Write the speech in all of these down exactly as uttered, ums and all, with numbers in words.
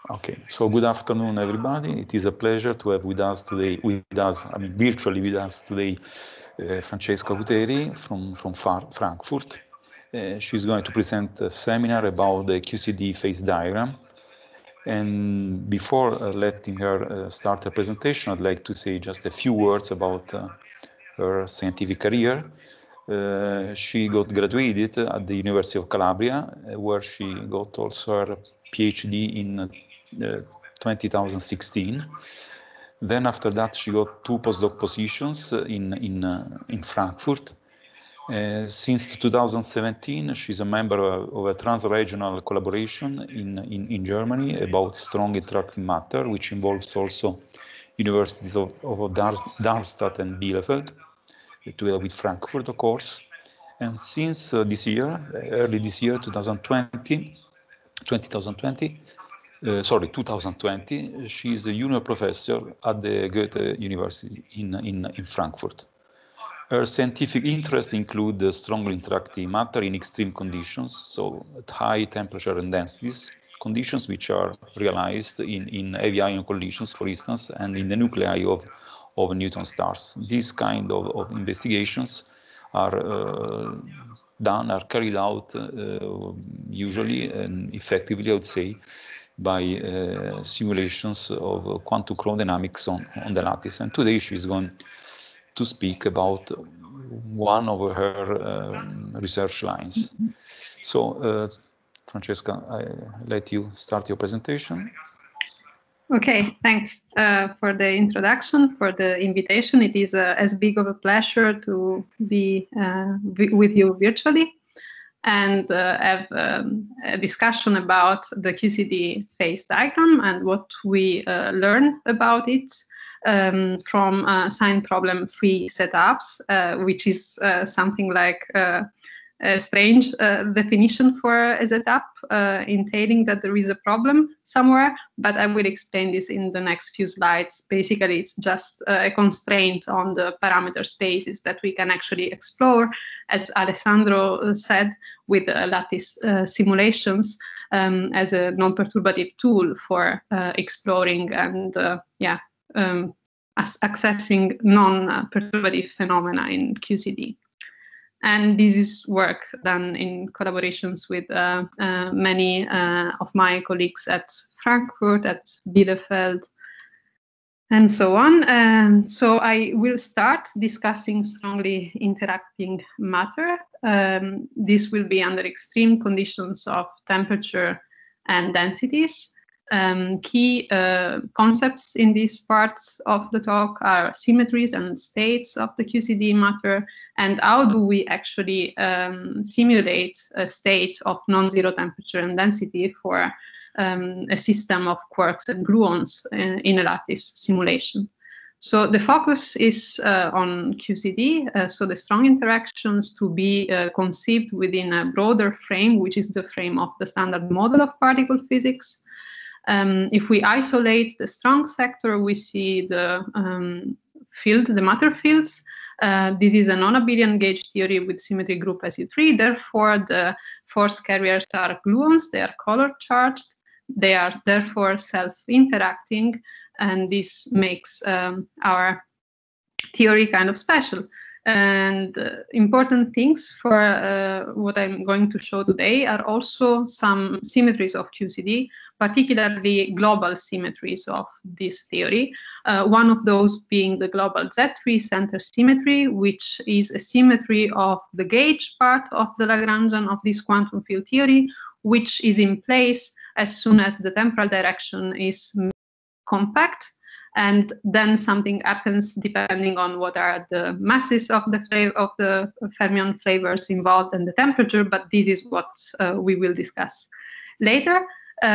Okay, so good afternoon, everybody. It is a pleasure to have with us today, with us, I mean, virtually with us today, uh, Francesca Guteri from, from Far Frankfurt. Uh, she's going to present a seminar about the Q C D phase diagram. And before uh, letting her uh, start her presentation, I'd like to say just a few words about uh, her scientific career. Uh, she got graduated at the University of Calabria, uh, where she got also her PhD in uh, two thousand sixteen. Then after that, she got two postdoc positions in, in, uh, in Frankfurt. Uh, since two thousand seventeen, she's a member of, of a trans-regional collaboration in, in, in Germany about strong interacting matter, which involves also universities of, of Dar Darmstadt and Bielefeld, together with Frankfurt, of course. And since uh, this year, early this year, twenty twenty, twenty twenty, uh, sorry, two thousand twenty, she is a junior professor at the Goethe University in, in, in Frankfurt. Her scientific interests include the strongly interacting matter in extreme conditions, so at high temperature and densities, conditions which are realized in, in heavy ion collisions, for instance, and in the nuclei of, of neutron stars. These kind of, of investigations are uh, done, are carried out uh, usually and effectively, I would say, by uh, simulations of quantum chromodynamics on, on the lattice. And today she's going to speak about one of her uh, research lines. So, uh, Francesca, I let you start your presentation. Okay, thanks uh, for the introduction, for the invitation. It is uh, as big of a pleasure to be uh, with you virtually and uh, have um, a discussion about the Q C D phase diagram and what we uh, learn about it um, from uh, sign problem-free setups, uh, which is uh, something like uh, a strange uh, definition for a setup, uh, entailing that there is a problem somewhere, but I will explain this in the next few slides. Basically, it's just a constraint on the parameter spaces that we can actually explore, as Alessandro said, with uh, lattice uh, simulations um, as a non-perturbative tool for uh, exploring and uh, yeah, um, accessing non-perturbative phenomena in Q C D. And this is work done in collaborations with uh, uh, many uh, of my colleagues at Frankfurt, at Bielefeld, and so on. Um, so I will start discussing strongly interacting matter. Um, this will be under extreme conditions of temperature and densities. Um, key uh, concepts in these parts of the talk are symmetries and states of the Q C D matter, and how do we actually um, simulate a state of non-zero temperature and density for um, a system of quarks and gluons in, in a lattice simulation. So the focus is uh, on Q C D, uh, so the strong interactions to be uh, conceived within a broader frame, which is the frame of the standard model of particle physics. Um, if we isolate the strong sector, we see the um, field, the matter fields. Uh, this is a non-abelian gauge theory with symmetry group S U three. Therefore, the force carriers are gluons. They are color charged. They are therefore self-interacting, and this makes um, our theory kind of special. And uh, important things for uh, what I'm going to show today are also some symmetries of Q C D, particularly global symmetries of this theory. Uh, one of those being the global Z three center symmetry, which is a symmetry of the gauge part of the Lagrangian of this quantum field theory, which is in place as soon as the temporal direction is compact. And then something happens depending on what are the masses of the of the fermion flavors involved and the temperature, but this is what uh, we will discuss later,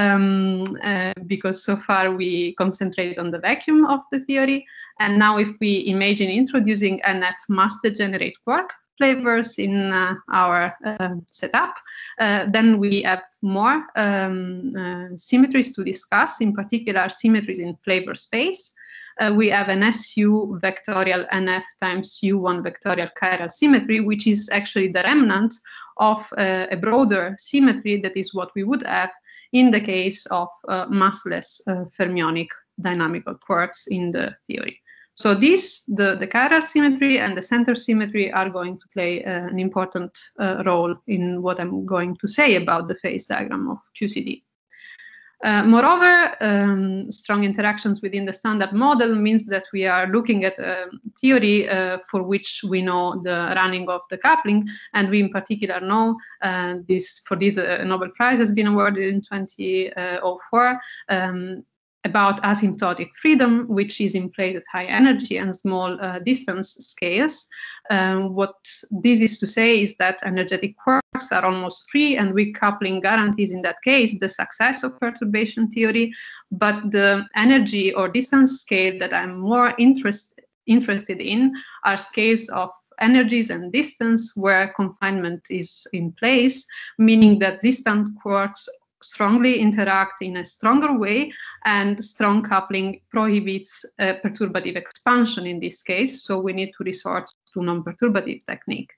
um, uh, because so far we concentrate on the vacuum of the theory. And now if we imagine introducing N F mass degenerate quark flavors in uh, our uh, setup, uh, then we have more um, uh, symmetries to discuss, in particular symmetries in flavor space. uh, we have an S U vectorial N F times U one vectorial chiral symmetry, which is actually the remnant of uh, a broader symmetry that is what we would have in the case of uh, massless uh, fermionic dynamical quarks in the theory. So this, the, the chiral symmetry and the center symmetry are going to play uh, an important uh, role in what I'm going to say about the phase diagram of Q C D. Uh, moreover, um, strong interactions within the standard model means that we are looking at a theory uh, for which we know the running of the coupling, and we in particular know uh, this, for this uh, Nobel Prize has been awarded in twenty oh four, um, about asymptotic freedom, which is in place at high energy and small uh, distance scales. Um, what this is to say is that energetic quarks are almost free, and weak coupling guarantees in that case the success of perturbation theory, but the energy or distance scale that I'm more interest, interested in are scales of energies and distance where confinement is in place, meaning that distant quarks strongly interact in a stronger way, and strong coupling prohibits uh, perturbative expansion in this case, so we need to resort to non-perturbative technique.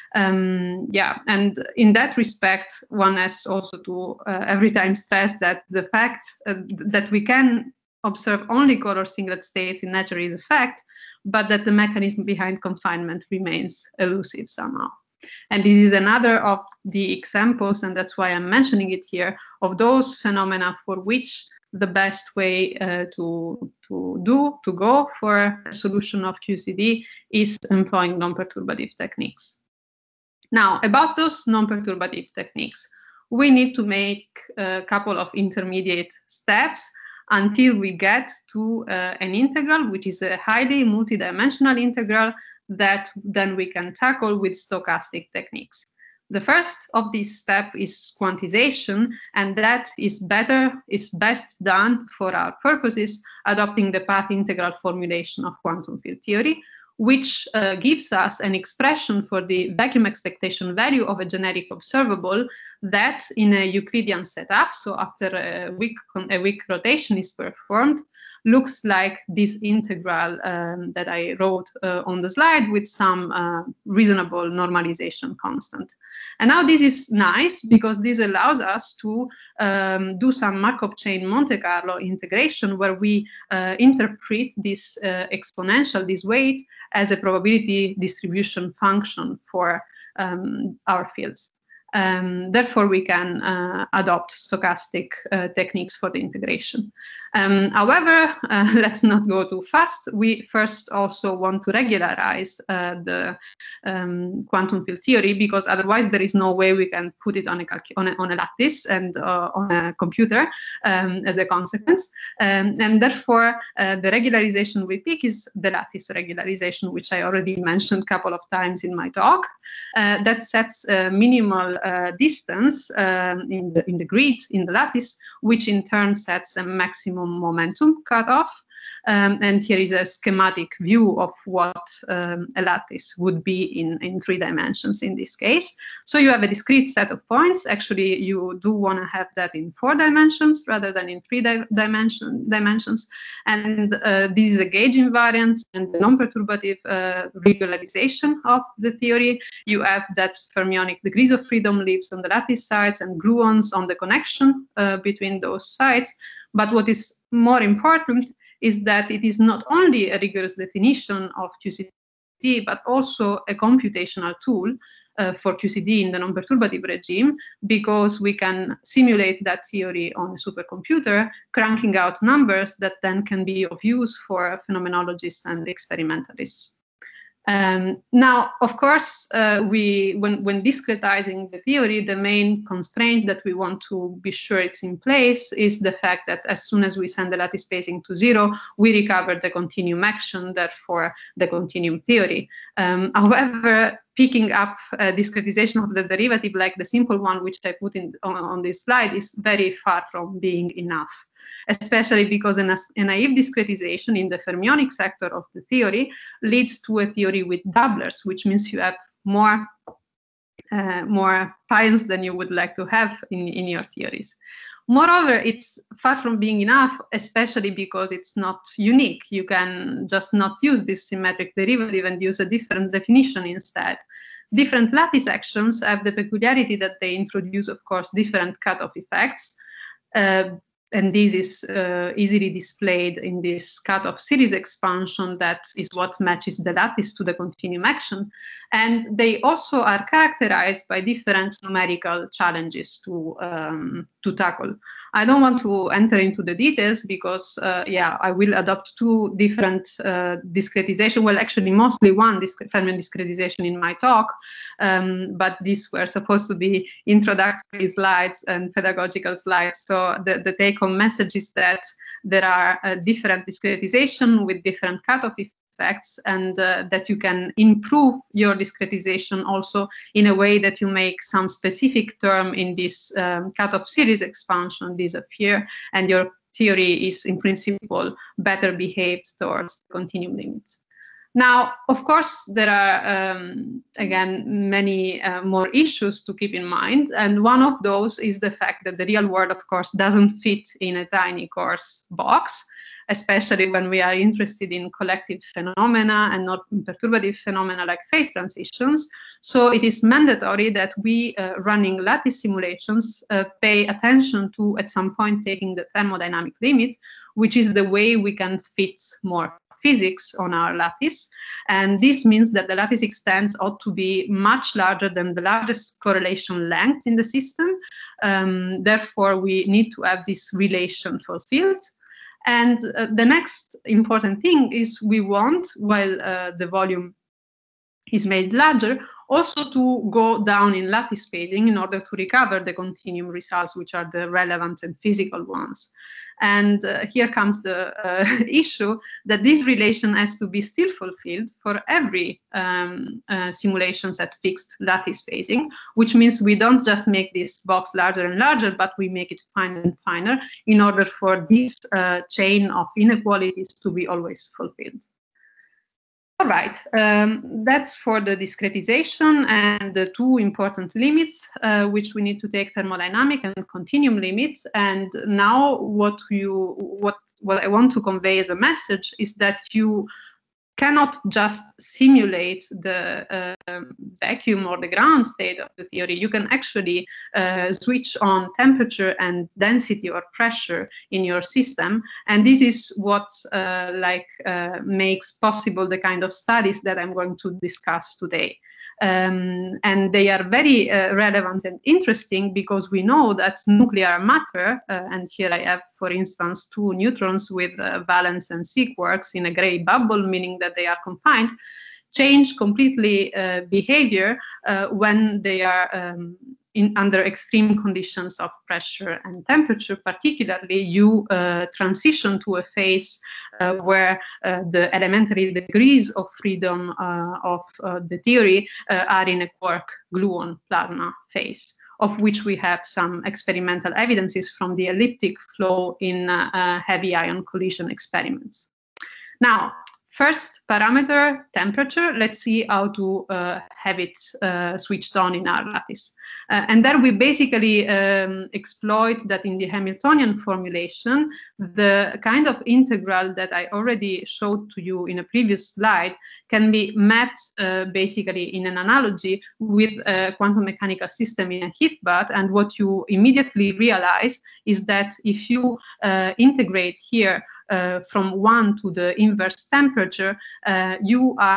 Um, yeah, and in that respect, one has also to uh, every time stress that the fact uh, that we can observe only color singlet states in nature is a fact, but that the mechanism behind confinement remains elusive somehow. And this is another of the examples, and that's why I'm mentioning it here, of those phenomena for which the best way uh, to, to do, to go for a solution of Q C D is employing non-perturbative techniques. Now, about those non-perturbative techniques, we need to make a couple of intermediate steps until we get to uh, an integral, which is a highly multidimensional integral that then we can tackle with stochastic techniques. The first of this step is quantization, and that is better, is best done for our purposes, adopting the path integral formulation of quantum field theory, which uh, gives us an expression for the vacuum expectation value of a generic observable that in a Euclidean setup, so after a weak, a weak rotation is performed, looks like this integral um, that I wrote uh, on the slide with some uh, reasonable normalization constant. And now this is nice because this allows us to um, do some Markov chain Monte Carlo integration where we uh, interpret this uh, exponential, this weight, as a probability distribution function for um, our fields. Um, therefore, we can uh, adopt stochastic uh, techniques for the integration. Um, however, uh, let's not go too fast. We first also want to regularize uh, the um, quantum field theory, because otherwise there is no way we can put it on a, on a, on a lattice and uh, on a computer um, as a consequence. Um, and therefore, uh, the regularization we pick is the lattice regularization, which I already mentioned a couple of times in my talk. Uh, that sets a minimal uh, distance um, in, the, in the grid, in the lattice, which in turn sets a maximum momentum cutoff. Um, and here is a schematic view of what um, a lattice would be in, in three dimensions in this case. So you have a discrete set of points. Actually, you do want to have that in four dimensions rather than in three di dimension, dimensions. And uh, this is a gauge invariant and the non-perturbative uh, regularization of the theory. You have that fermionic degrees of freedom lives on the lattice sides and gluons on the connection uh, between those sides. But what is more important is that it is not only a rigorous definition of Q C D, but also a computational tool uh, for Q C D in the non-perturbative regime, because we can simulate that theory on a supercomputer, cranking out numbers that then can be of use for phenomenologists and experimentalists. Um, now, of course, uh, we, when, when discretizing the theory, the main constraint that we want to be sure it's in place is the fact that as soon as we send the lattice spacing to zero, we recover the continuum action, therefore the continuum theory. Um, however, picking up a discretization of the derivative like the simple one, which I put in on, on this slide, is very far from being enough, especially because a, a naive discretization in the fermionic sector of the theory leads to a theory with doublers, which means you have more uh, more pions than you would like to have in, in your theories. Moreover, it's far from being enough, especially because it's not unique. You can just not use this symmetric derivative and use a different definition instead. Different lattice actions have the peculiarity that they introduce, of course, different cutoff effects. Uh, and this is uh, easily displayed in this cutoff series expansion that is what matches the lattice to the continuum action. And they also are characterized by different numerical challenges to, um, to tackle. I don't want to enter into the details because, uh, yeah, I will adopt two different uh, discretization, well, actually mostly one disc Feynman discretization in my talk, um, but these were supposed to be introductory slides and pedagogical slides. So the, the take-home message is that there are uh, different discretization with different cutoff effects, and uh, that you can improve your discretization also in a way that you make some specific term in this um, cutoff series expansion disappear, and your theory is in principle better behaved towards continuum limits. Now, of course, there are, um, again, many uh, more issues to keep in mind. And one of those is the fact that the real world, of course, doesn't fit in a tiny coarse box, especially when we are interested in collective phenomena and not perturbative phenomena like phase transitions. So it is mandatory that we, uh, running lattice simulations, uh, pay attention to, at some point, taking the thermodynamic limit, which is the way we can fit more physics on our lattice. And this means that the lattice extent ought to be much larger than the largest correlation length in the system. Um, therefore, we need to have this relation fulfilled. And uh, the next important thing is we want, while uh, the volume is made larger, also to go down in lattice spacing in order to recover the continuum results, which are the relevant and physical ones. And uh, here comes the uh, issue that this relation has to be still fulfilled for every um, uh, simulations at fixed lattice spacing, which means we don't just make this box larger and larger, but we make it finer and finer in order for this uh, chain of inequalities to be always fulfilled. All right, um, that's for the discretization and the two important limits, uh, which we need to take, thermodynamic and continuum limits. And now what you, what, what I want to convey as a message is that you cannot just simulate the uh, vacuum or the ground state of the theory. You can actually uh, switch on temperature and density or pressure in your system. And this is what uh, like uh, makes possible the kind of studies that I'm going to discuss today. Um, and they are very uh, relevant and interesting because we know that nuclear matter, uh, and here I have, for instance, two neutrons with uh, valence and sig quarks in a gray bubble, meaning that they are confined, change completely uh, behavior uh, when they are um, in, under extreme conditions of pressure and temperature. Particularly, you uh, transition to a phase uh, where uh, the elementary degrees of freedom uh, of uh, the theory uh, are in a quark-gluon plasma phase, of which we have some experimental evidences from the elliptic flow in uh, uh, heavy ion collision experiments. Now, first parameter, temperature. Let's see how to uh, have it uh, switched on in our lattice. Uh, and there we basically um, exploit that in the Hamiltonian formulation, the kind of integral that I already showed to you in a previous slide can be mapped uh, basically in an analogy with a quantum mechanical system in a heat bath. And what you immediately realize is that if you uh, integrate here uh, from one to the inverse temperature, uh, you are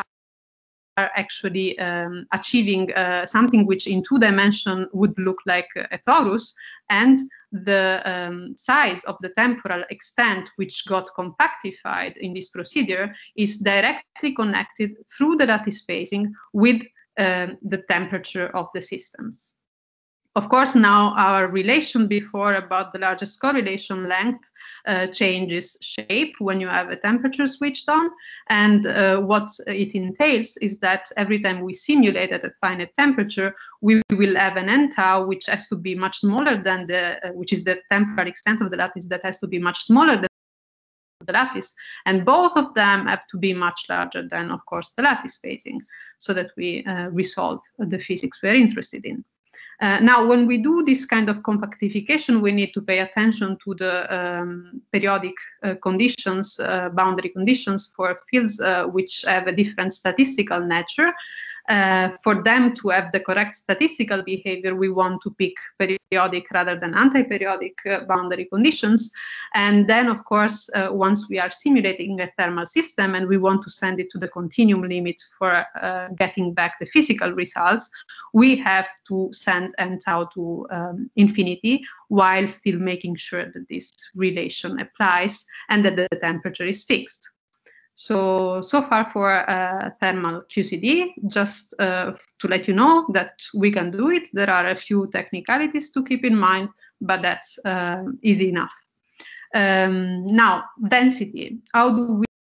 are actually um, achieving uh, something which in two dimensions would look like a torus, and the um, size of the temporal extent which got compactified in this procedure is directly connected through the lattice spacing with um, the temperature of the system. Of course, now our relation before about the largest correlation length uh, changes shape when you have a temperature switched on. And uh, what it entails is that every time we simulate at a finite temperature, we will have an n tau, which has to be much smaller than the, uh, which is the temporal extent of the lattice that has to be much smaller than the lattice. And both of them have to be much larger than, of course, the lattice phasing, so that we uh, resolve the physics we're interested in. Uh, now, when we do this kind of compactification, we need to pay attention to the um, periodic uh, conditions, uh, boundary conditions for fields uh, which have a different statistical nature. Uh, for them to have the correct statistical behavior, we want to pick periodic rather than anti-periodic uh, boundary conditions. And then, of course, uh, once we are simulating a thermal system and we want to send it to the continuum limit for uh, getting back the physical results, we have to send n tau to um, infinity while still making sure that this relation applies and that the temperature is fixed. So, so far for uh, thermal Q C D, just uh, to let you know that we can do it. There are a few technicalities to keep in mind, but that's uh, easy enough. Um, now, density. How do we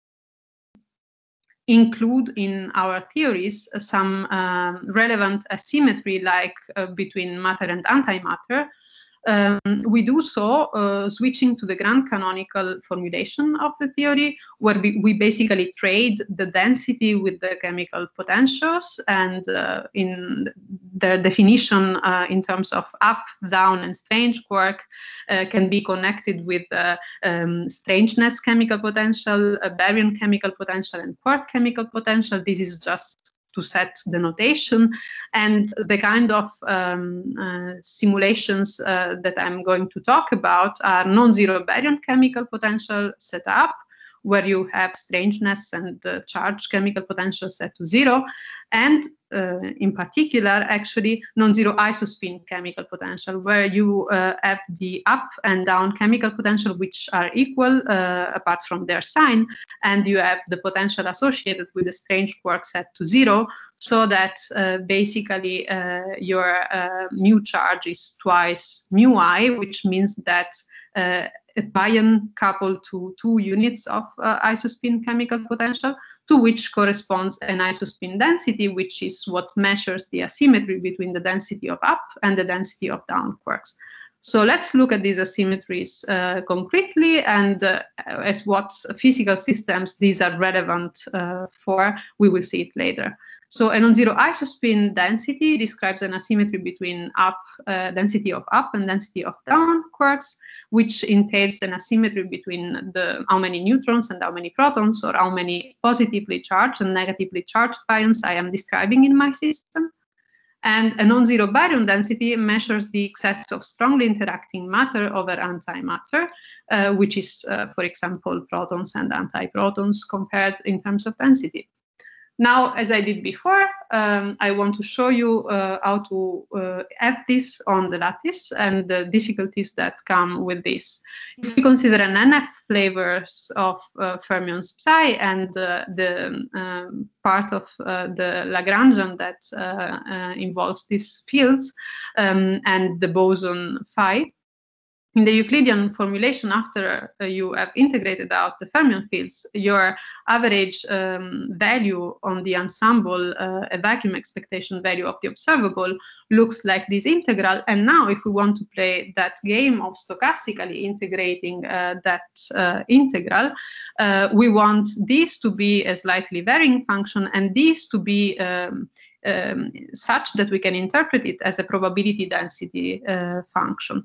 include in our theories some uh, relevant asymmetry, like uh, between matter and antimatter? Um, we do so uh, switching to the grand canonical formulation of the theory, where we, we basically trade the density with the chemical potentials, and uh, in their definition uh, in terms of up, down, and strange quark uh, can be connected with uh, um, strangeness chemical potential, a baryon chemical potential, and quark chemical potential. This is just to set the notation, and the kind of um, uh, simulations uh, that I'm going to talk about are non-zero baryon chemical potential set up, where you have strangeness and the charge chemical potential set to zero, and uh, in particular, actually, non-zero isospin chemical potential, where you uh, have the up and down chemical potential, which are equal uh, apart from their sign, and you have the potential associated with the strange quark set to zero, so that uh, basically uh, your uh, mu charge is twice mu I, which means that uh, a pion coupled to two units of uh, isospin chemical potential, to which corresponds an isospin density, which is what measures the asymmetry between the density of up and the density of down quarks. So let's look at these asymmetries uh, concretely, and uh, at what physical systems these are relevant uh, for. We will see it later. So a non-zero isospin density describes an asymmetry between up uh, density of up and density of down quarks, which entails an asymmetry between the how many neutrons and how many protons, or how many positively charged and negatively charged pions I am describing in my system. And a non-zero baryon density measures the excess of strongly interacting matter over antimatter, uh, which is, uh, for example, protons and antiprotons compared in terms of density. Now, as I did before, um, I want to show you uh, how to uh, have this on the lattice and the difficulties that come with this. If we consider an N F flavors of uh, fermions psi and uh, the um, part of uh, the Lagrangian that uh, uh, involves these fields um, and the boson phi, in the Euclidean formulation, after uh, you have integrated out the fermion fields, your average um, value on the ensemble, uh, a vacuum expectation value of the observable, looks like this integral. And now if we want to play that game of stochastically integrating uh, that uh, integral, uh, we want this to be a slightly varying function and this to be um, Um, such that we can interpret it as a probability density uh, function.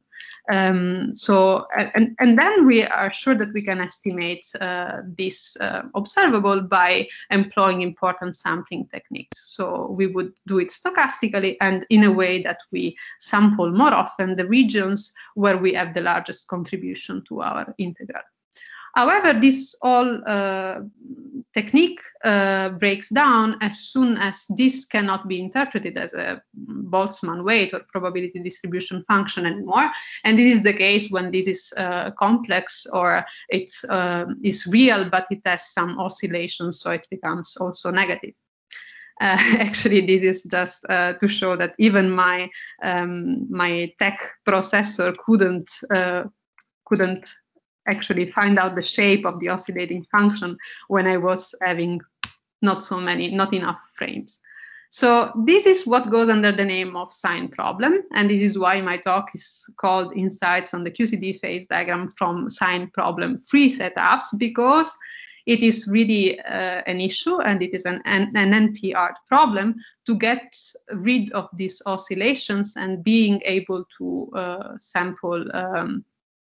Um, so, and, and then we are sure that we can estimate uh, this uh, observable by employing important sampling techniques. So we would do it stochastically and in a way that we sample more often the regions where we have the largest contribution to our integral. However, this all uh, technique uh, breaks down as soon as this cannot be interpreted as a Boltzmann weight or probability distribution function anymore. And this is the case when this is uh, complex or it uh, is real, but it has some oscillations, so it becomes also negative. Uh, actually, this is just uh, to show that even my um, my tech processor couldn't uh, couldn't actually find out the shape of the oscillating function when I was having not so many, not enough frames. So this is what goes under the name of sign problem. And this is why my talk is called Insights on the Q C D Phase Diagram from Sign Problem Free Setups, because it is really uh, an issue, and it is an, an, an N P R problem to get rid of these oscillations and being able to uh, sample um,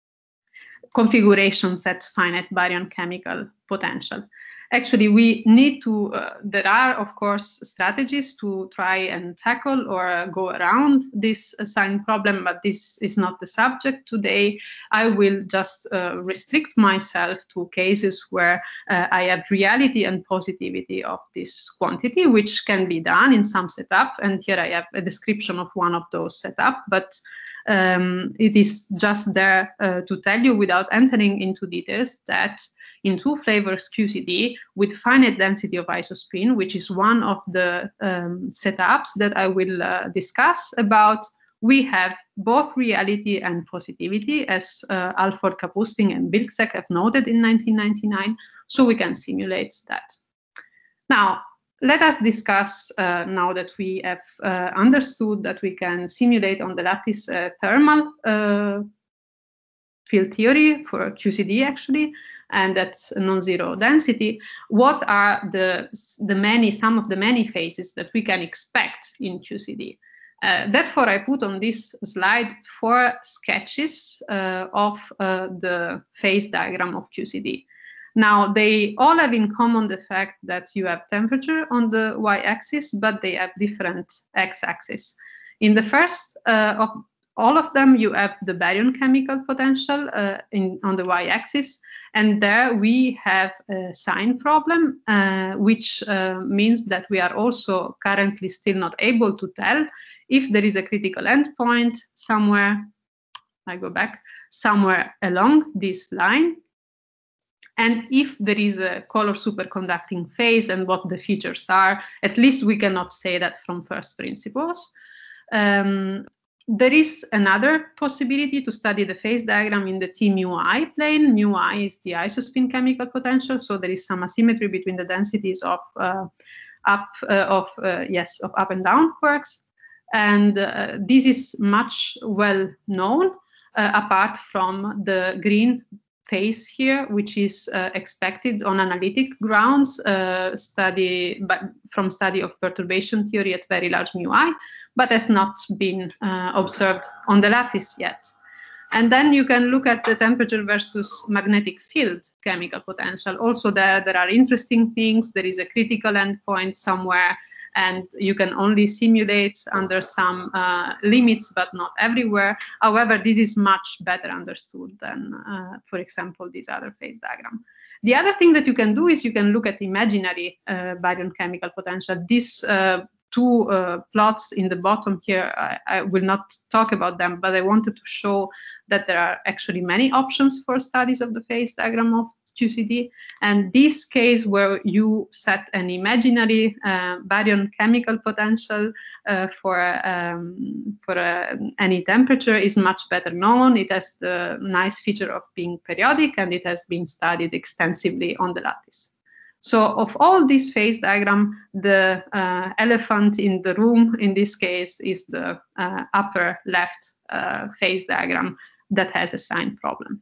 configurations at finite baryon chemical potential. Actually, we need to, uh, there are, of course, strategies to try and tackle or uh, go around this uh, sign problem, but this is not the subject today. I will just uh, restrict myself to cases where uh, I have reality and positivity of this quantity, which can be done in some setup. And here I have a description of one of those setups, but Um, it is just there uh, to tell you, without entering into details, that in two flavors Q C D with finite density of isospin, which is one of the um, setups that I will uh, discuss about, we have both reality and positivity, as uh, Alford, Kapustin, and Bilczek have noted in nineteen ninety-nine, so we can simulate that. Now, let us discuss, uh, now that we have uh, understood that we can simulate on the lattice uh, thermal uh, field theory for Q C D, actually, and that's non-zero density, what are the, the many, some of the many phases that we can expect in Q C D? Uh, therefore, I put on this slide four sketches uh, of uh, the phase diagram of Q C D. Now, they all have in common the fact that you have temperature on the y-axis, but they have different x-axis. In the first uh, of all of them, you have the baryon chemical potential uh, in, on the y-axis, and there we have a sign problem, uh, which uh, means that we are also currently still not able to tell if there is a critical endpoint somewhere, I go back, somewhere along this line, and if there is a color superconducting phase and what the features are. At least we cannot say that from first principles. Um, there is another possibility to study the phase diagram in the T mu I plane. Mu I is the isospin chemical potential, so there is some asymmetry between the densities of uh, up uh, of uh, yes of up and down quarks, and uh, this is much well known uh, apart from the green phase here, which is uh, expected on analytic grounds, uh, study but from study of perturbation theory at very large mu I, but has not been uh, observed on the lattice yet. And then you can look at the temperature versus magnetic field chemical potential. Also there, there are interesting things. There is a critical endpoint somewhere, and you can only simulate under some uh, limits, but not everywhere. However, this is much better understood than, uh, for example, this other phase diagram. The other thing that you can do is you can look at imaginary uh, baryon chemical potential. These uh, two uh, plots in the bottom here, I, I will not talk about them, but I wanted to show that there are actually many options for studies of the phase diagram of Q C D, and this case where you set an imaginary uh, baryon chemical potential uh, for um, for uh, any temperature is much better known. It has the nice feature of being periodic, and it has been studied extensively on the lattice. So of all these phase diagram, the uh, elephant in the room in this case is the uh, upper left uh, phase diagram that has a sign problem.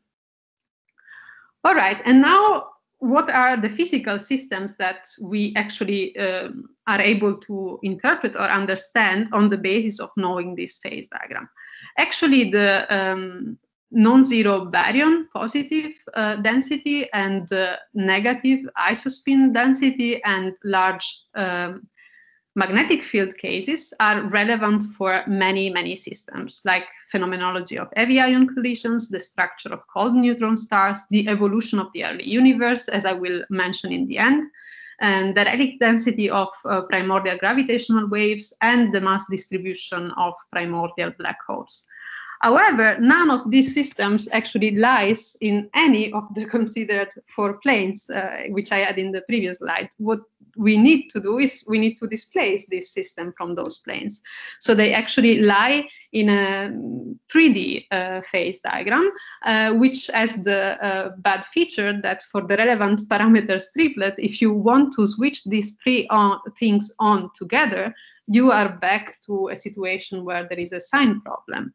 All right, and now what are the physical systems that we actually um, are able to interpret or understand on the basis of knowing this phase diagram? Actually, the um, non-zero baryon positive uh, density and uh, negative isospin density and large um, magnetic field cases are relevant for many, many systems, like phenomenology of heavy ion collisions, the structure of cold neutron stars, the evolution of the early universe, as I will mention in the end, and the relic density of uh, primordial gravitational waves, and the mass distribution of primordial black holes. However, none of these systems actually lies in any of the considered four planes, uh, which I had in the previous slide. What we need to do is we need to displace this system from those planes. So they actually lie in a three D uh, phase diagram, uh, which has the uh, bad feature that for the relevant parameters triplet, if you want to switch these three on, things on together, you are back to a situation where there is a sign problem.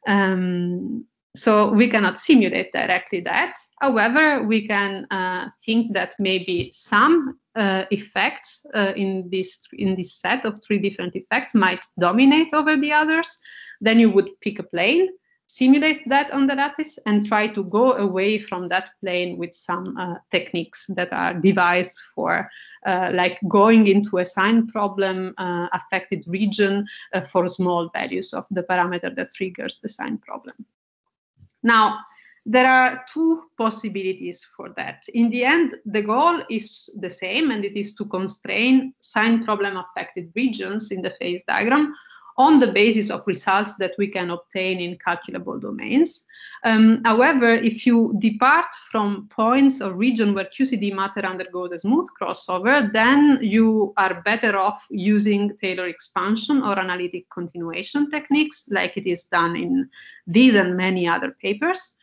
Um, So we cannot simulate directly that. However, we can uh, think that maybe some uh, effects uh, in this in this set of three different effects might dominate over the others. Then you would pick a plane, simulate that on the lattice, and try to go away from that plane with some uh, techniques that are devised for uh, like going into a sign problem uh, affected region uh, for small values of the parameter that triggers the sign problem. Now, there are two possibilities for that. In the end, the goal is the same, and it is to constrain sign problem affected regions in the phase diagram on the basis of results that we can obtain in calculable domains. Um, however, if you depart from points or region where Q C D matter undergoes a smooth crossover, then you are better off using Taylor expansion or analytic continuation techniques, like it is done in these and many other papers.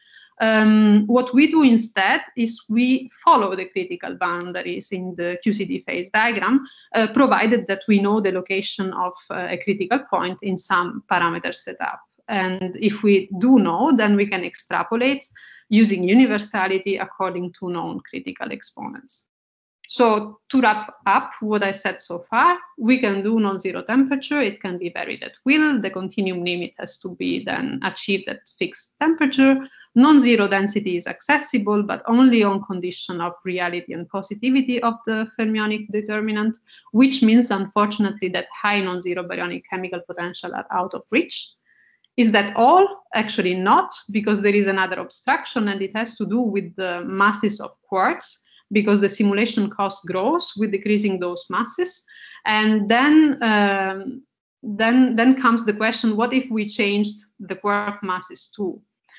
Um, what we do instead is we follow the critical boundaries in the Q C D phase diagram, uh, provided that we know the location of uh, a critical point in some parameter setup. And if we do know, then we can extrapolate using universality according to known critical exponents. So to wrap up what I said so far, we can do non-zero temperature. It can be varied at will. The continuum limit has to be then achieved at fixed temperature. Non-zero density is accessible, but only on condition of reality and positivity of the fermionic determinant, which means, unfortunately, that high non-zero baryonic chemical potential are out of reach. Is that all? Actually not, because there is another obstruction, and it has to do with the masses of quarks, because the simulation cost grows with decreasing those masses. And then, um, then, then comes the question, what if we changed the quark masses too?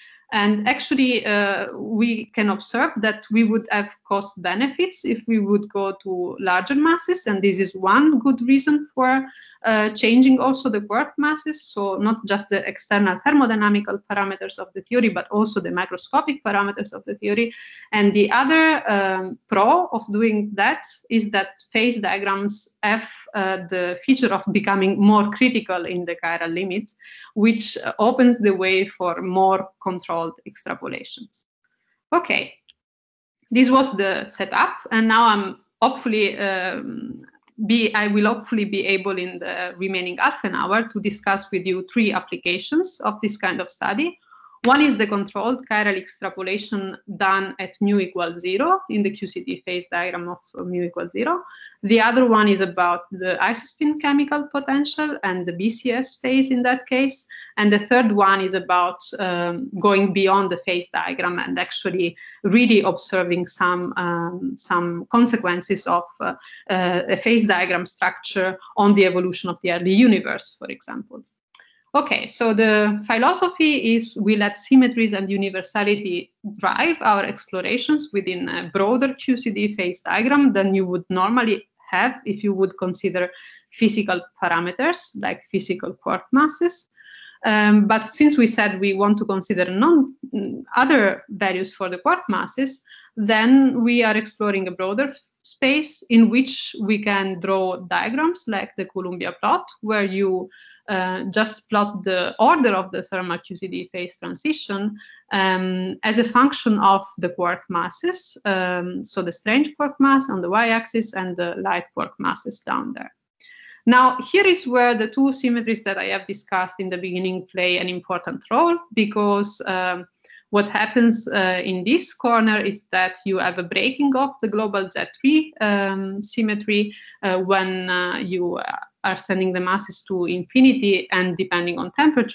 And actually, uh, we can observe that we would have cost benefits if we would go to larger masses. And this is one good reason for uh, changing also the quark masses. So not just the external thermodynamical parameters of the theory, but also the macroscopic parameters of the theory. And the other um, pro of doing that is that phase diagrams have uh, the feature of becoming more critical in the chiral limit, which uh, opens the way for more control extrapolations. Okay, this was the setup, and now I'm hopefully um, be I will hopefully be able in the remaining half an hour to discuss with you three applications of this kind of study. One is the controlled chiral extrapolation done at mu equals zero in the Q C D phase diagram of mu equals zero. The other one is about the isospin chemical potential and the B C S phase in that case. And the third one is about um, going beyond the phase diagram and actually really observing some, um, some consequences of uh, uh, a phase diagram structure on the evolution of the early universe, for example. Okay, so the philosophy is we let symmetries and universality drive our explorations within a broader Q C D phase diagram than you would normally have if you would consider physical parameters like physical quark masses. Um, but since we said we want to consider non other values for the quark masses, then we are exploring a broader space in which we can draw diagrams like the Columbia plot, where you uh, just plot the order of the thermal Q C D phase transition um, as a function of the quark masses, um, so the strange quark mass on the y-axis and the light quark masses down there. Now, here is where the two symmetries that I have discussed in the beginning play an important role, because um, what happens uh, in this corner is that you have a breaking of the global Z three um, symmetry uh, when uh, you are sending the masses to infinity and depending on temperature,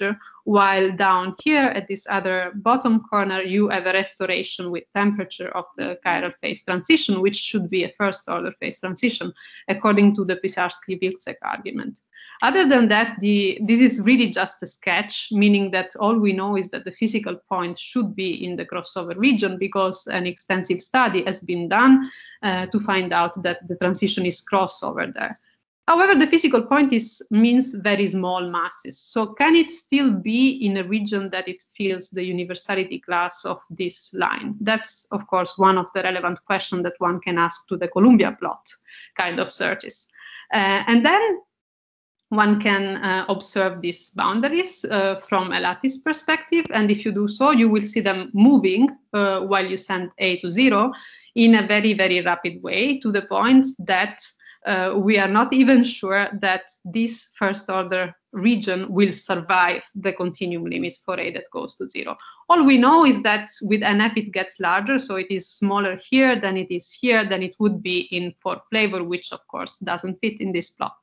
while down here at this other bottom corner, you have a restoration with temperature of the chiral phase transition, which should be a first order phase transition, according to the Pisarski-Wilczek argument. Other than that, the, this is really just a sketch, meaning that all we know is that the physical point should be in the crossover region, because an extensive study has been done uh, to find out that the transition is crossover there. However, the physical point is, means very small masses. So can it still be in a region that it fills the universality class of this line? That's, of course, one of the relevant questions that one can ask to the Columbia plot kind of searches. Uh, and then one can uh, observe these boundaries uh, from a lattice perspective. And if you do so, you will see them moving uh, while you send A to zero in a very, very rapid way, to the point that uh, we are not even sure that this first order region will survive the continuum limit for A that goes to zero. All we know is that with N F it gets larger, so it is smaller here than it is here, than it would be in four flavor, which of course doesn't fit in this plot.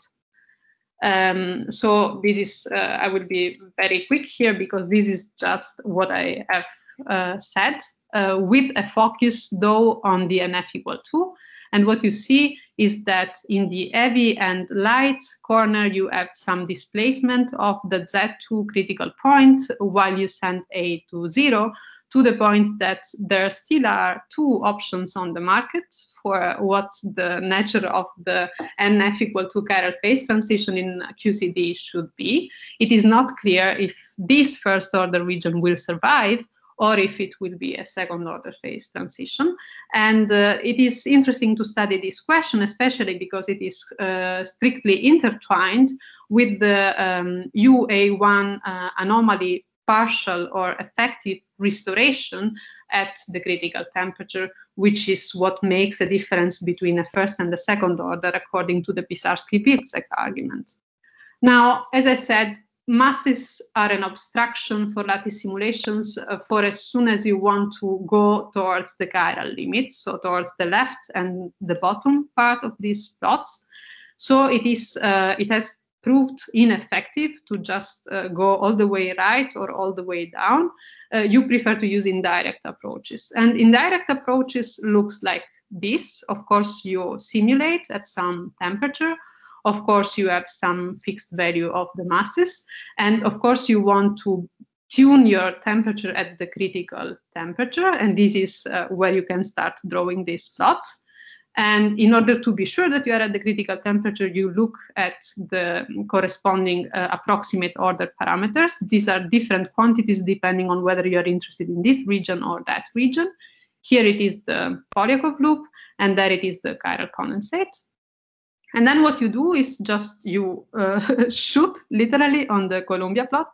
Um, so this is, uh, I will be very quick here, because this is just what I have uh, said, uh, with a focus though on the N F equal two. And what you see is that in the heavy and light corner, you have some displacement of the Z two critical point while you send A to zero, to the point that there still are two options on the market for what the nature of the N F equal to chiral phase transition in Q C D should be. It is not clear if this first order region will survive, or if it will be a second order phase transition. And uh, it is interesting to study this question, especially because it is uh, strictly intertwined with the um, U A one uh, anomaly partial or effective restoration at the critical temperature, which is what makes a difference between a first and a second order, according to the Pisarski-Wilczek argument. Now, as I said, masses are an abstraction for lattice simulations uh, for as soon as you want to go towards the chiral limit, so towards the left and the bottom part of these plots. So it is, uh, it has proved ineffective to just uh, go all the way right or all the way down. Uh, you prefer to use indirect approaches. And indirect approaches looks like this. Of course, you simulate at some temperature. Of course, you have some fixed value of the masses. And of course, you want to tune your temperature at the critical temperature. And this is uh, where you can start drawing this plot. And in order to be sure that you are at the critical temperature, you look at the corresponding uh, approximate order parameters. These are different quantities depending on whether you are interested in this region or that region. Here it is the Polyakov loop, and there it is the chiral condensate. And then what you do is just you uh, shoot literally on the Columbia plot,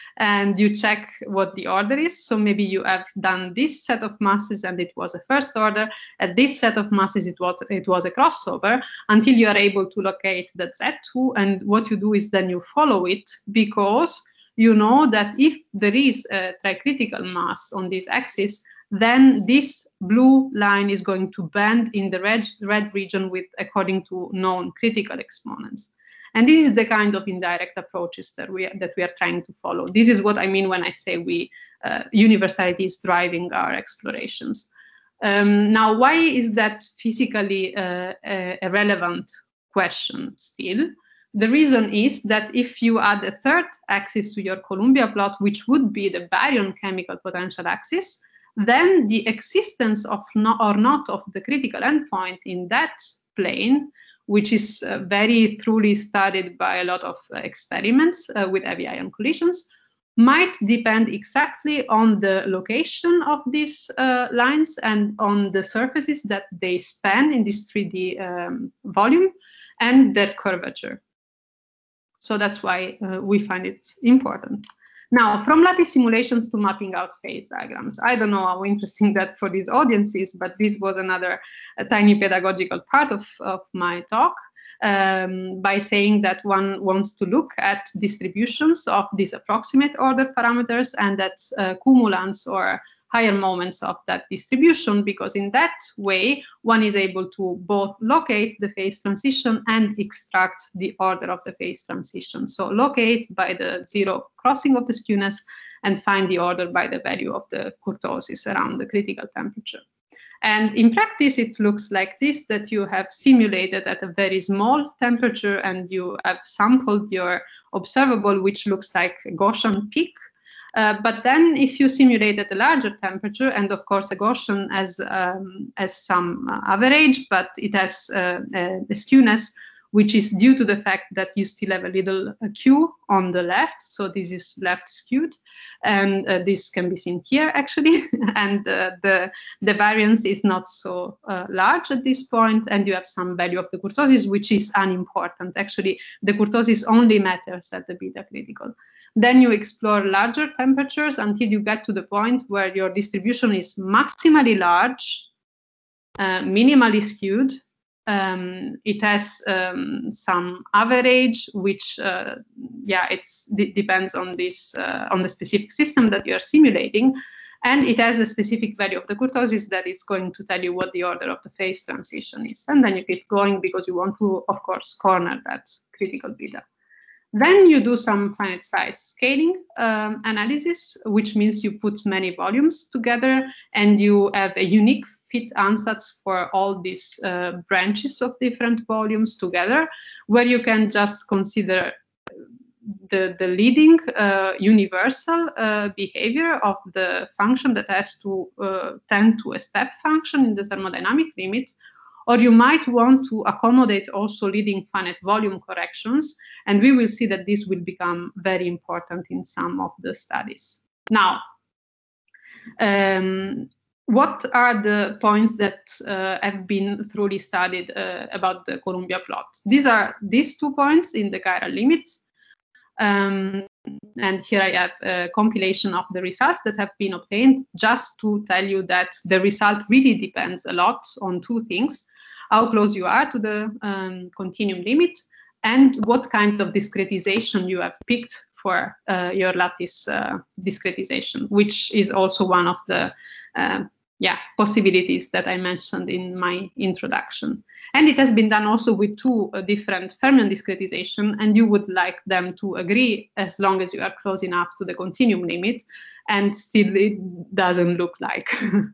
and you check what the order is. So maybe you have done this set of masses and it was a first order. At this set of masses, it was, it was a crossover, until you are able to locate the Z two. And what you do is then you follow it, because you know that if there is a tricritical mass on this axis, then this blue line is going to bend in the red, red region with according to known critical exponents. And this is the kind of indirect approaches that we, that we are trying to follow. This is what I mean when I say we, uh, universality is driving our explorations. Um, now, why is that physically uh, a, a relevant question still? The reason is that if you add a third axis to your Columbia plot, which would be the baryon chemical potential axis, then the existence of no, or not of the critical endpoint in that plane, which is uh, very thoroughly studied by a lot of uh, experiments uh, with heavy ion collisions, might depend exactly on the location of these uh, lines and on the surfaces that they span in this three D um, volume and their curvature. So that's why uh, we find it important. Now, from lattice simulations to mapping out phase diagrams. I don't know how interesting that for these audiences, but this was another a tiny pedagogical part of, of my talk, um, by saying that one wants to look at distributions of these approximate order parameters, and that uh, cumulants or higher moments of that distribution, because in that way, one is able to both locate the phase transition and extract the order of the phase transition. So locate by the zero crossing of the skewness and find the order by the value of the kurtosis around the critical temperature. And in practice, it looks like this, that you have simulated at a very small temperature and you have sampled your observable, which looks like a Gaussian peak. Uh, but then if you simulate at a larger temperature, and of course a Gaussian has, um, has some uh, average, but it has uh, a, a skewness, which is due to the fact that you still have a little uh, Q on the left. So this is left skewed. And uh, this can be seen here, actually. and uh, the, the variance is not so uh, large at this point. And you have some value of the kurtosis, which is unimportant. Actually, the kurtosis only matters at the beta critical. Then you explore larger temperatures until you get to the point where your distribution is maximally large, uh, minimally skewed. Um, it has um, some average, which, uh, yeah, it's d depends on this uh, on the specific system that you are simulating, and it has a specific value of the kurtosis that is going to tell you what the order of the phase transition is, and then you keep going because you want to, of course, corner that critical beta. Then you do some finite size scaling um, analysis, which means you put many volumes together and you have a unique fit ansatz for all these uh, branches of different volumes together, where you can just consider the, the leading uh, universal uh, behavior of the function that has to uh, tend to a step function in the thermodynamic limit. Or you might want to accommodate also leading finite volume corrections. And we will see that this will become very important in some of the studies. Now, um, what are the points that uh, have been thoroughly studied uh, about the Columbia plot? These are these two points in the chiral limits. Um, and here I have a compilation of the results that have been obtained, just to tell you that the result really depends a lot on two things: how close you are to the um, continuum limit, and what kind of discretization you have picked for uh, your lattice uh, discretization, which is also one of the uh, yeah, possibilities that I mentioned in my introduction. And it has been done also with two uh, different fermion discretization, and you would like them to agree as long as you are close enough to the continuum limit, and still it doesn't look like.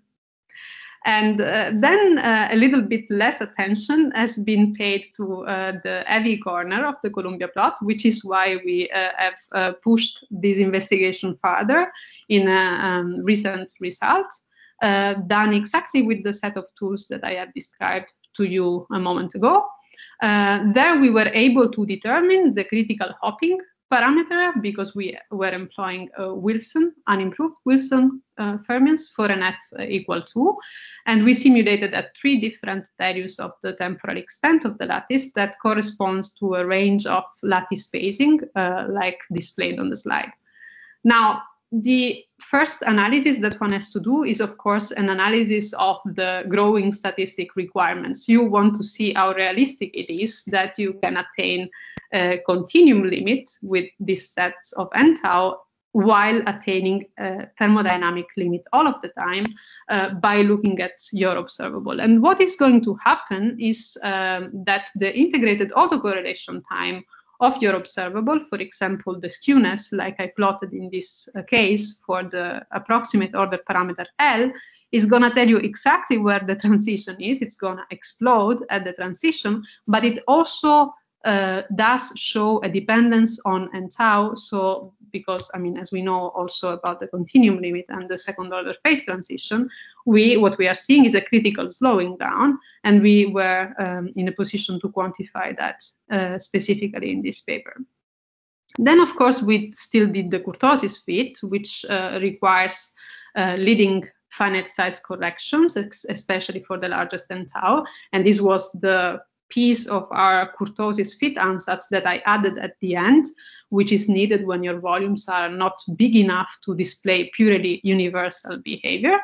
And uh, then uh, a little bit less attention has been paid to uh, the heavy corner of the Columbia plot, which is why we uh, have uh, pushed this investigation further in a um, recent result, uh, done exactly with the set of tools that I have described to you a moment ago. Uh, there we were able to determine the critical hopping parameter because we were employing uh, Wilson, unimproved Wilson uh, fermions for an F equal to, and we simulated at three different values of the temporal extent of the lattice that corresponds to a range of lattice spacing, uh, like displayed on the slide. Now, the first analysis that one has to do is, of course, an analysis of the growing statistic requirements. You want to see how realistic it is that you can attain a continuum limit with these sets of n tau while attaining a thermodynamic limit all of the time uh, by looking at your observable. And what is going to happen is um, that the integrated autocorrelation time of your observable, for example, the skewness, like I plotted in this uh, case for the approximate order parameter L, is going to tell you exactly where the transition is. It's going to explode at the transition, but it also uh, does show a dependence on n tau. So, because, I mean, as we know also about the continuum limit and the second order phase transition, we, what we are seeing is a critical slowing down, and we were um, in a position to quantify that uh, specifically in this paper. Then, of course, we still did the kurtosis fit, which uh, requires uh, leading finite size corrections, especially for the largest n tau, and this was the piece of our kurtosis fit ansatz that I added at the end, which is needed when your volumes are not big enough to display purely universal behavior.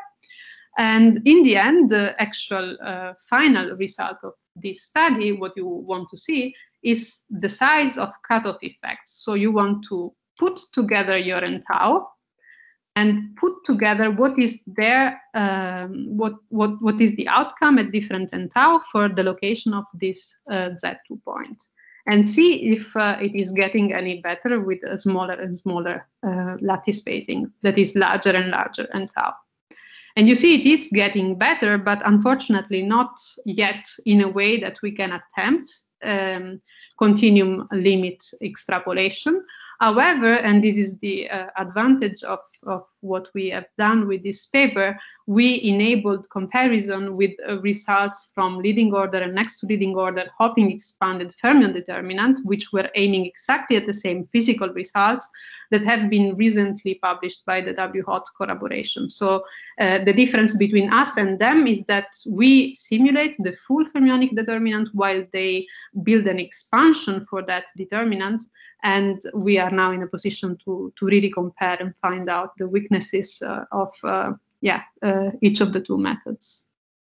And in the end, the actual uh, final result of this study, what you want to see, is the size of cutoff effects. So you want to put together your n tau, and put together what is their um, what what what is the outcome at different n tau for the location of this uh, Z two point, and see if uh, it is getting any better with a smaller and smaller uh, lattice spacing that is larger and larger n tau. And you see it is getting better, but unfortunately not yet in a way that we can attempt um, continuum limit extrapolation. However, and this is the uh, advantage of, of what we have done with this paper, we enabled comparison with uh, results from leading order and next to leading order Hoping expanded fermion determinant, which were aiming exactly at the same physical results that have been recently published by the W H O T collaboration. So uh, the difference between us and them is that we simulate the full fermionic determinant while they build an expansion for that determinant, and we are now in a position to, to really compare and find out the weaknesses uh, of uh, yeah, uh, each of the two methods.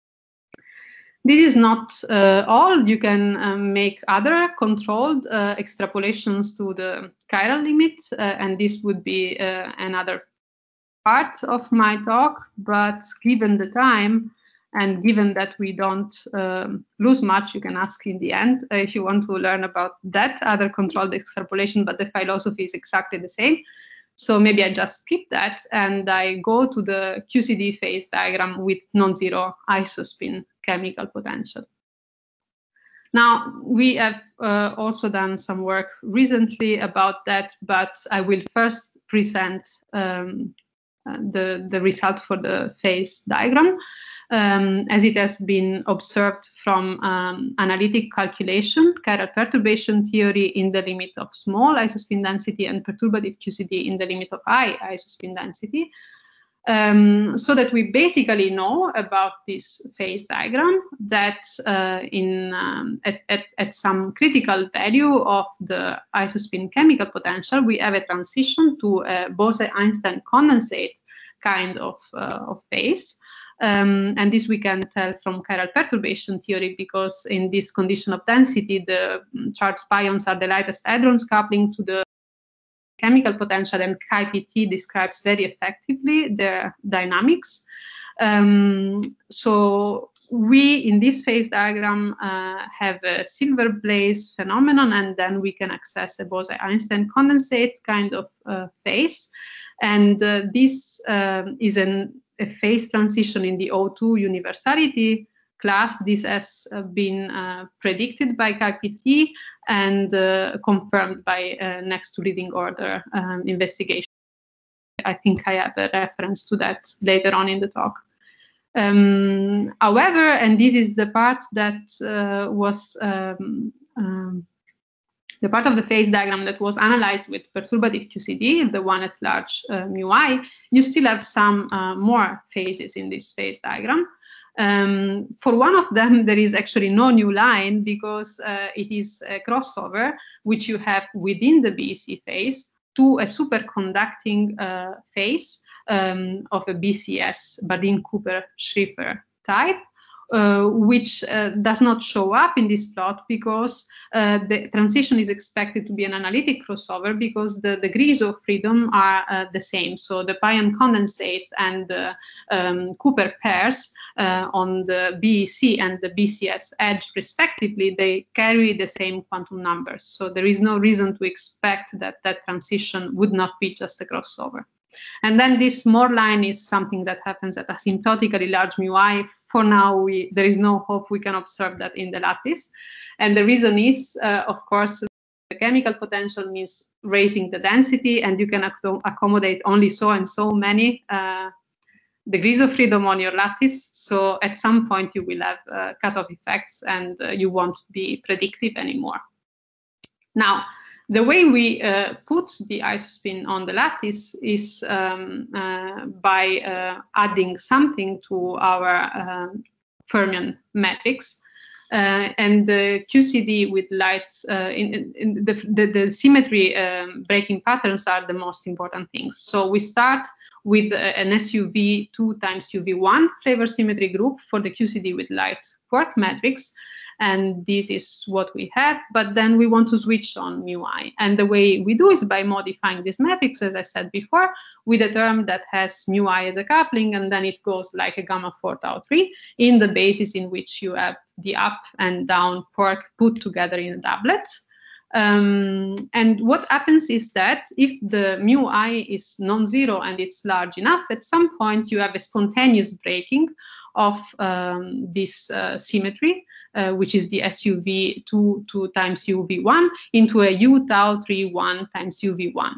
This is not uh, all. You can uh, make other controlled uh, extrapolations to the chiral limit, uh, and this would be uh, another part of my talk, but given the time, and given that we don't um, lose much, you can ask in the end uh, if you want to learn about that other controlled extrapolation, but the philosophy is exactly the same. So maybe I just skip that and I go to the Q C D phase diagram with non-zero isospin chemical potential. Now, we have uh, also done some work recently about that, but I will first present um, uh, the, the result for the phase diagram. Um, as it has been observed from um, analytic calculation, chiral perturbation theory in the limit of small isospin density and perturbative Q C D in the limit of high isospin density, um, so that we basically know about this phase diagram that uh, in um, at, at, at some critical value of the isospin chemical potential, we have a transition to a Bose-Einstein condensate kind of, uh, of phase. Um, and this we can tell from chiral perturbation theory, because in this condition of density, the charged pions are the lightest hadrons coupling to the chemical potential, and chi P T describes very effectively their dynamics. Um, so we, in this phase diagram, uh, have a silver blaze phenomenon, and then we can access a Bose-Einstein condensate kind of uh, phase. And uh, this um, is an a phase transition in the O two universality class. This has uh, been uh, predicted by chi P T and uh, confirmed by uh, next to leading order um, investigation. I think I have a reference to that later on in the talk. Um, however, and this is the part that uh, was um, um, the part of the phase diagram that was analyzed with perturbative Q C D, the one at large uh, mu I, you still have some uh, more phases in this phase diagram. Um, for one of them, there is actually no new line, because uh, it is a crossover which you have within the B C phase to a superconducting uh, phase um, of a B C S, Bardeen-Cooper-Schrieffer type. Uh, which uh, does not show up in this plot, because uh, the transition is expected to be an analytic crossover, because the degrees of freedom are uh, the same. So the pion condensates and the um, Cooper pairs uh, on the B E C and the B C S edge respectively, they carry the same quantum numbers. So there is no reason to expect that that transition would not be just a crossover. And then this Moore line is something that happens at asymptotically large mu I. For now, we, there is no hope we can observe that in the lattice. And the reason is, uh, of course, the chemical potential means raising the density, and you can ac accommodate only so and so many uh, degrees of freedom on your lattice. So at some point, you will have uh, cutoff effects, and uh, you won't be predictive anymore. Now, the way we uh, put the isospin on the lattice is um, uh, by uh, adding something to our uh, fermion matrix. Uh, and the Q C D with lights, uh, in, in the, the, the symmetry um, breaking patterns are the most important things. So we start with uh, an S U V two times U V one flavor symmetry group for the Q C D with light quark matrix. and this is what we have, but then we want to switch on mu I. And the way we do is by modifying this matrix, as I said before, with a term that has mu I as a coupling, and then it goes like a gamma four tau three in the basis in which you have the up and down quark put together in a doublet. Um, and what happens is that if the mu I is non-zero and it's large enough, at some point you have a spontaneous breaking of um, this uh, symmetry, uh, which is the S U V two, two times U V one, into a U tau three one times U V one.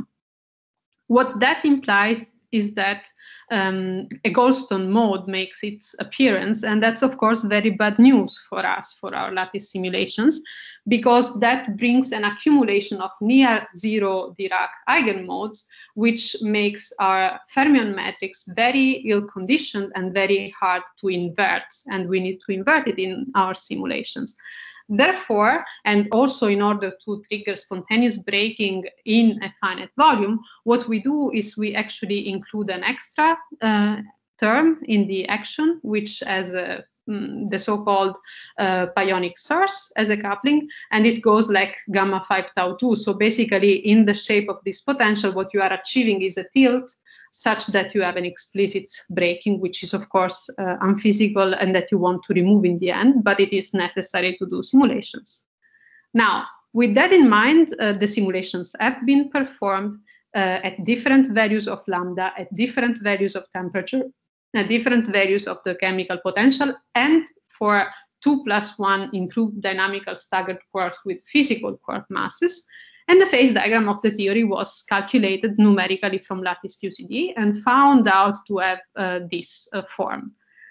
What that implies is that um, a Goldstone mode makes its appearance, and that's of course very bad news for us, for our lattice simulations, because that brings an accumulation of near zero Dirac eigenmodes, which makes our fermion matrix very ill-conditioned and very hard to invert, and we need to invert it in our simulations. Therefore, and also in order to trigger spontaneous breaking in a finite volume, what we do is we actually include an extra uh, term in the action, which has a, mm, the so-called uh, pionic source as a coupling, and it goes like gamma five tau two. So basically, in the shape of this potential, what you are achieving is a tilt such that you have an explicit breaking, which is of course uh, unphysical and that you want to remove in the end, but it is necessary to do simulations. Now, with that in mind, uh, the simulations have been performed uh, at different values of lambda, at different values of temperature, at different values of the chemical potential, and for two plus one improved dynamical staggered quarks with physical quark masses. And the phase diagram of the theory was calculated numerically from lattice Q C D and found out to have uh, this uh, form.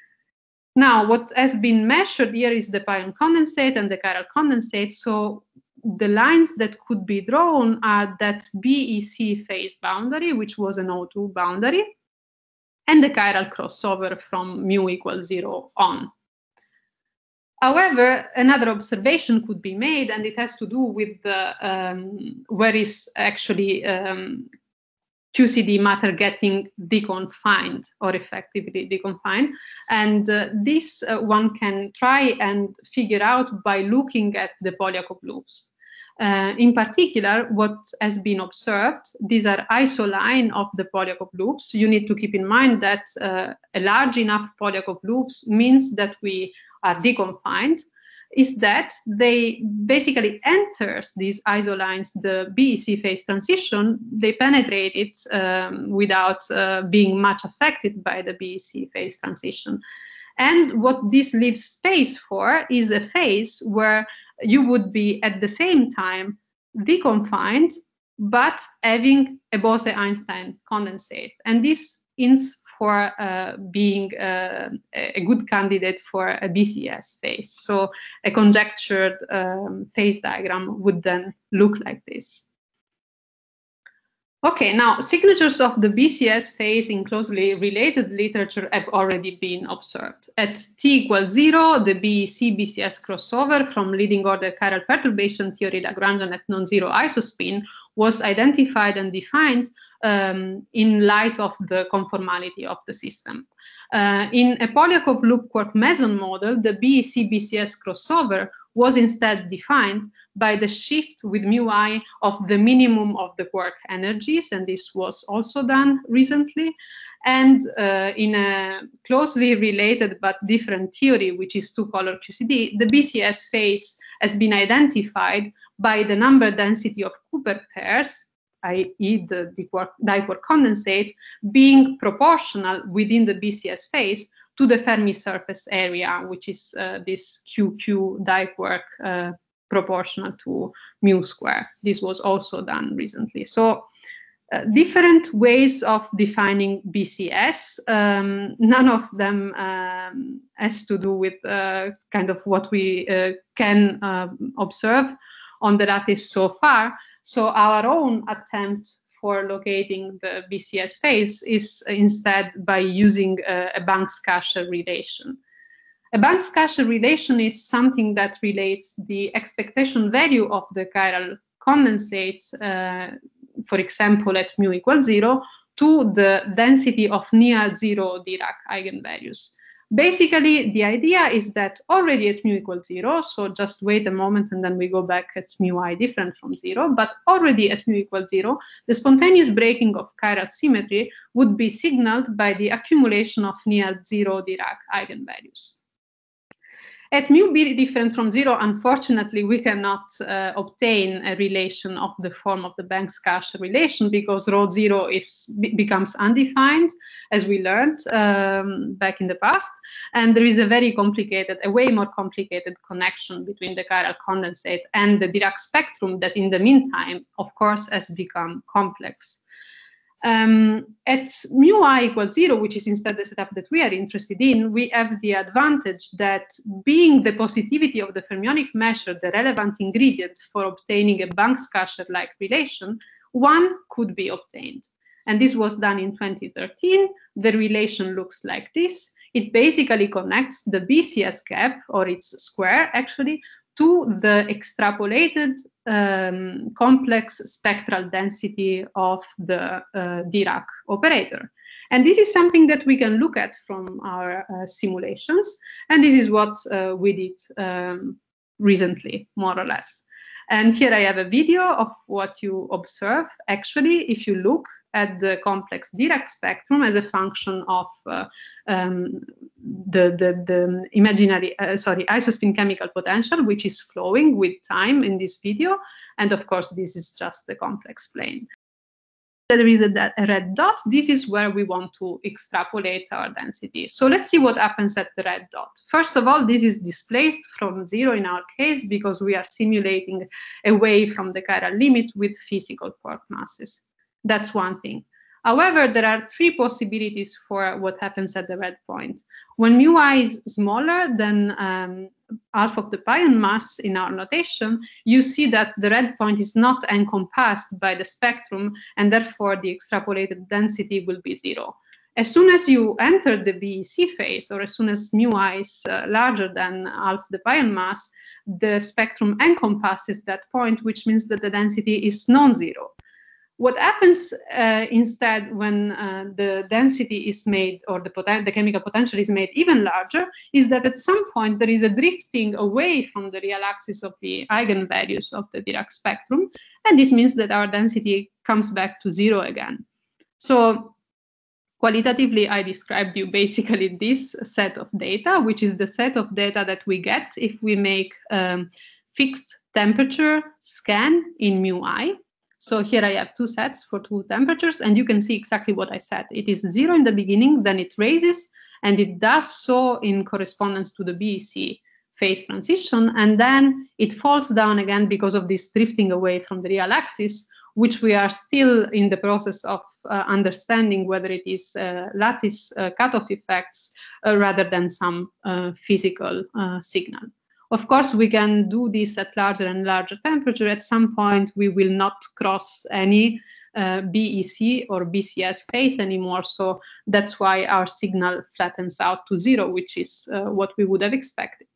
Now, what has been measured here is the pion condensate and the chiral condensate. So the lines that could be drawn are that B E C phase boundary, which was an O two boundary, and the chiral crossover from mu equals zero on. However, another observation could be made, and it has to do with the, um, where is actually um, Q C D matter getting deconfined or effectively deconfined. And uh, this uh, one can try and figure out by looking at the Polyakov loops. Uh, in particular, what has been observed, these are isoline of the Polyakov loops. You need to keep in mind that uh, a large enough Polyakov loops means that we are deconfined, is that they basically enters these isolines, the B E C phase transition, they penetrate it um, without uh, being much affected by the B E C phase transition. And what this leaves space for is a phase where you would be at the same time deconfined, but having a Bose-Einstein condensate. And this is for uh, being uh, a good candidate for a B C S phase. So a conjectured um, phase diagram would then look like this. Okay, now signatures of the B C S phase in closely related literature have already been observed. At t equals zero, the B E C B C S crossover from leading order chiral perturbation theory Lagrangian at non-zero isospin was identified and defined um, in light of the conformality of the system. Uh, in a Polyakov loop quark meson model, the B E C B C S crossover was instead defined by the shift with mu I of the minimum of the quark energies, and this was also done recently. And uh, in a closely related but different theory, which is two-color Q C D, the B C S phase has been identified by the number density of Cooper pairs, that is the diquark condensate, being proportional within the B C S phase to the Fermi surface area, which is uh, this Q Q diquark uh, proportional to mu square. This was also done recently. So uh, different ways of defining B C S. Um, none of them um, has to do with uh, kind of what we uh, can uh, observe on the lattice so far. So our own attempt for locating the B C S phase is instead by using a, a Banks-Kasher relation. A Banks-Kasher relation is something that relates the expectation value of the chiral condensate, uh, for example, at mu equals zero, to the density of near zero Dirac eigenvalues. Basically, the idea is that already at mu equals zero, so just wait a moment and then we go back at mu I different from zero, but already at mu equals zero, the spontaneous breaking of chiral symmetry would be signaled by the accumulation of near zero Dirac eigenvalues. At mu b different from zero, unfortunately, we cannot uh, obtain a relation of the form of the Banks-Kasher relation because rho zero is, becomes undefined, as we learned um, back in the past. And there is a very complicated, a way more complicated connection between the chiral condensate and the Dirac spectrum that in the meantime, of course, has become complex. Um, at mu I equals zero, which is instead the setup that we are interested in, we have the advantage that being the positivity of the fermionic measure the relevant ingredient for obtaining a Banks-Kasher-like relation, one could be obtained. And this was done in twenty thirteen. The relation looks like this. It basically connects the B C S gap, or its square actually, to the extrapolated um, complex spectral density of the uh, Dirac operator. And this is something that we can look at from our uh, simulations. And this is what uh, we did um, recently, more or less. And here I have a video of what you observe, actually, if you look at the complex Dirac spectrum as a function of uh, um, the, the, the imaginary, uh, sorry, isospin chemical potential, which is flowing with time in this video. And of course, this is just the complex plane. There is a, a red dot. This is where we want to extrapolate our density. So let's see what happens at the red dot. First of all, this is displaced from zero in our case because we are simulating away from the chiral limit with physical quark masses. That's one thing. However, there are three possibilities for what happens at the red point. When mu I is smaller than um, half of the pion mass in our notation, you see that the red point is not encompassed by the spectrum, and therefore the extrapolated density will be zero. As soon as you enter the B E C phase, or as soon as mu I is uh, larger than half the pion mass, the spectrum encompasses that point, which means that the density is non-zero. What happens uh, instead when uh, the density is made, or the, the chemical potential is made even larger, is that at some point there is a drifting away from the real axis of the eigenvalues of the Dirac spectrum, and this means that our density comes back to zero again. So qualitatively, I described you basically this set of data, which is the set of data that we get if we make um, fixed temperature scan in mu I. So here I have two sets for two temperatures, and you can see exactly what I said. It is zero in the beginning, then it raises, and it does so in correspondence to the B E C phase transition, and then it falls down again because of this drifting away from the real axis, which we are still in the process of uh, understanding whether it is uh, lattice uh, cutoff effects uh, rather than some uh, physical uh, signal. Of course, we can do this at larger and larger temperature. At some point, we will not cross any uh, B E C or B C S phase anymore. So that's why our signal flattens out to zero, which is uh, what we would have expected.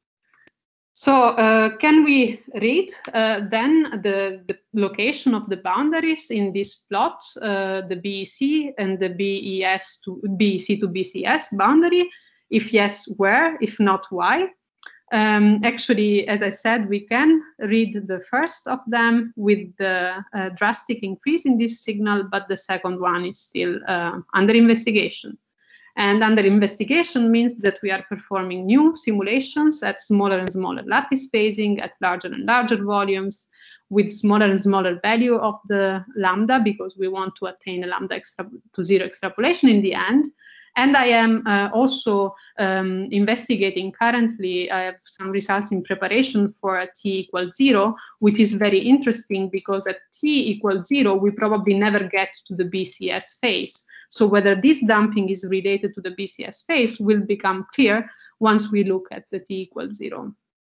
So uh, can we read uh, then the, the location of the boundaries in this plot, uh, the B E C and the B E S to B E C to B C S boundary? If yes, where? If not, why? Um, actually, as I said, we can read the first of them with the uh, drastic increase in this signal, but the second one is still uh, under investigation. And under investigation means that we are performing new simulations at smaller and smaller lattice spacing, at larger and larger volumes, with smaller and smaller value of the lambda, because we want to attain a lambda extra to zero extrapolation in the end. And I am uh, also um, investigating currently, I have some results in preparation for t equals zero, which is very interesting because at t equals zero, we probably never get to the B C S phase. So whether this damping is related to the B C S phase will become clear once we look at the t equals zero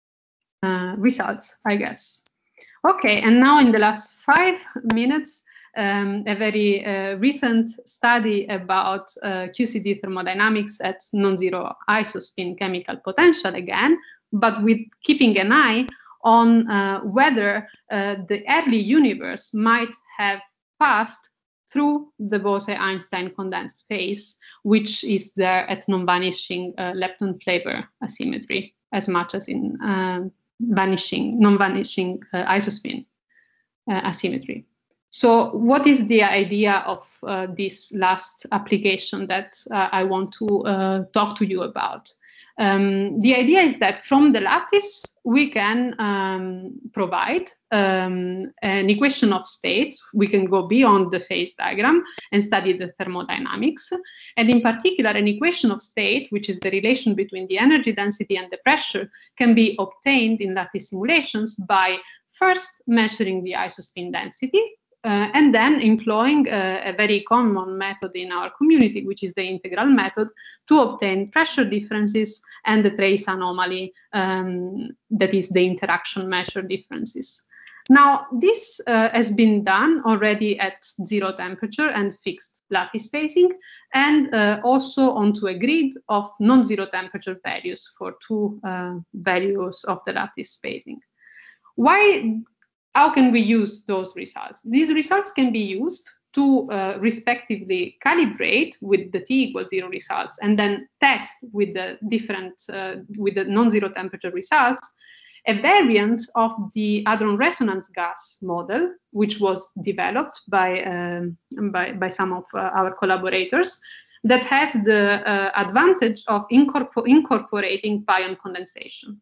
uh, results, I guess. Okay, and now in the last five minutes, Um, a very uh, recent study about uh, Q C D thermodynamics at non-zero isospin chemical potential again, but with keeping an eye on uh, whether uh, the early universe might have passed through the Bose-Einstein condensed phase, which is there at non-vanishing uh, lepton flavor asymmetry, as much as in uh, vanishing, non-vanishing uh, isospin uh, asymmetry. So what is the idea of uh, this last application that uh, I want to uh, talk to you about? Um, the idea is that from the lattice, we can um, provide um, an equation of states. We can go beyond the phase diagram and study the thermodynamics. And in particular, an equation of state, which is the relation between the energy density and the pressure, can be obtained in lattice simulations by first measuring the isospin density, Uh, and then employing uh, a very common method in our community, which is the integral method, to obtain pressure differences and the trace anomaly, um, that is the interaction measure differences. Now, this uh, has been done already at zero temperature and fixed lattice phasing, and uh, also onto a grid of non-zero temperature values for two uh, values of the lattice phasing. Why? How can we use those results? These results can be used to uh, respectively calibrate with the t equals zero results and then test with the different, uh, with the non-zero temperature results, a variant of the hadron resonance gas model, which was developed by, um, by, by some of uh, our collaborators, that has the uh, advantage of incorpor incorporating pion condensation.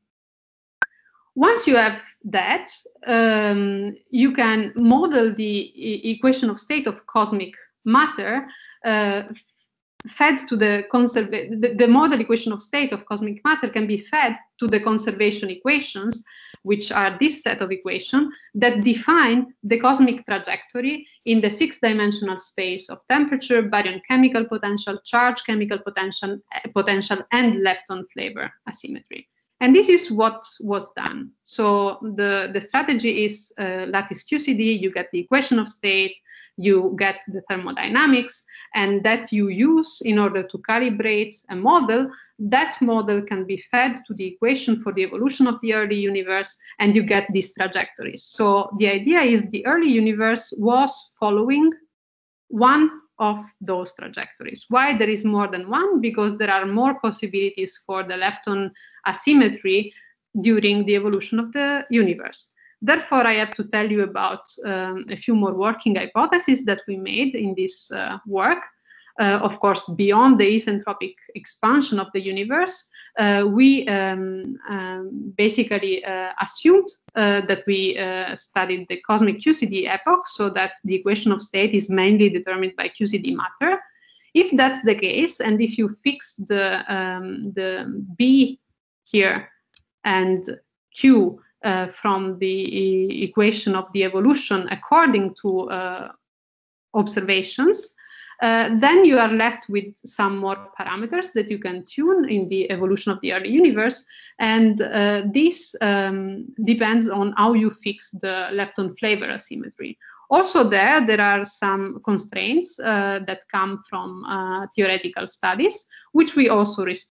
Once you have that, um, you can model the e equation of state of cosmic matter uh, fed to the conservation. The, the model equation of state of cosmic matter can be fed to the conservation equations, which are this set of equations that define the cosmic trajectory in the six-dimensional space of temperature, baryon chemical potential, charge chemical potential, potential, and lepton flavor asymmetry. And this is what was done. So the, the strategy is uh, lattice Q C D, you get the equation of state, you get the thermodynamics, and that you use in order to calibrate a model. That model can be fed to the equation for the evolution of the early universe, and you get these trajectories. So the idea is the early universe was following one of those trajectories. Why there is more than one? Because there are more possibilities for the lepton asymmetry during the evolution of the universe. Therefore, I have to tell you about um, a few more working hypotheses that we made in this uh, work. Uh, of course, beyond the isentropic expansion of the universe, uh, we um, um, basically uh, assumed uh, that we uh, studied the cosmic Q C D epoch, so that the equation of state is mainly determined by Q C D matter. If that's the case, and if you fix the, um, the B here and Q uh, from the e equation of the evolution according to uh, observations, Uh, then you are left with some more parameters that you can tune in the evolution of the early universe. And uh, this um, depends on how you fix the lepton flavor asymmetry. Also there, there are some constraints uh, that come from uh, theoretical studies, which we also respect.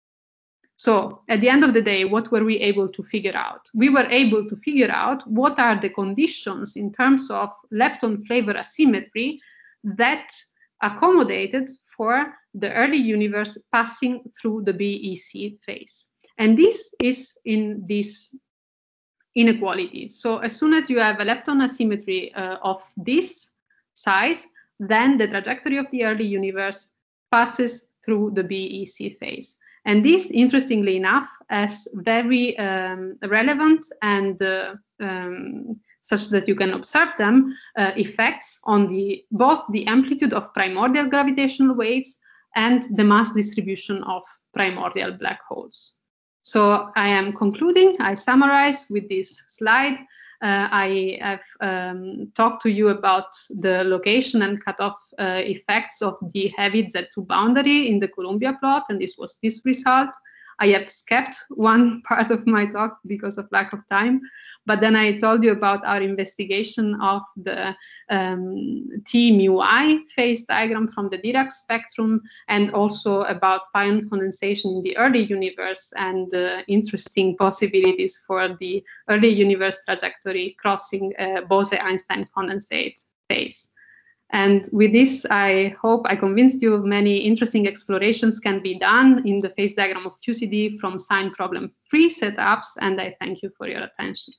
So at the end of the day, what were we able to figure out? We were able to figure out what are the conditions in terms of lepton flavor asymmetry that accommodated for the early universe passing through the B E C phase. And this is in this inequality. So as soon as you have a lepton asymmetry uh, of this size, then the trajectory of the early universe passes through the B E C phase. And this, interestingly enough, has very um, relevant and uh, um, such that you can observe them, uh, effects on the, both the amplitude of primordial gravitational waves and the mass distribution of primordial black holes. So I am concluding, I summarize with this slide. Uh, I have um, talked to you about the location and cutoff uh, effects of the heavy Z two boundary in the Columbia plot, and this was this result. I have skipped one part of my talk because of lack of time, but then I told you about our investigation of the um, T mu I phase diagram from the Dirac spectrum, and also about pion condensation in the early universe and the interesting possibilities for the early universe trajectory crossing uh, Bose-Einstein condensate phase. And with this, I hope I convinced you many interesting explorations can be done in the phase diagram of Q C D from sign problem-free setups, and I thank you for your attention.